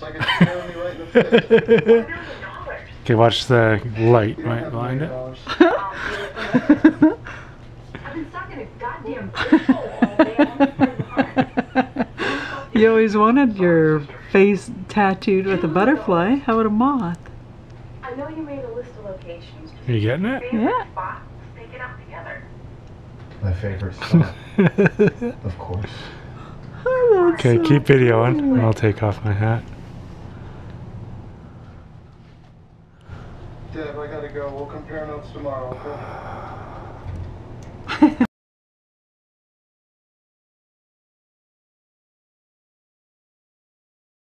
like it's staring me right in the face. Okay, watch the light. Might blind it. I've been stuck in a goddamn fishbowl all day. You always wanted your face tattooed with a butterfly. How about a moth? I know you made a list of locations. Are you getting it? Yeah. Spot. Let's take it out together. My favorite spot. Of course. Oh, that's Okay, so keep videoing. cool. I'll take off my hat. Deb, I gotta go. We'll compare notes tomorrow, okay?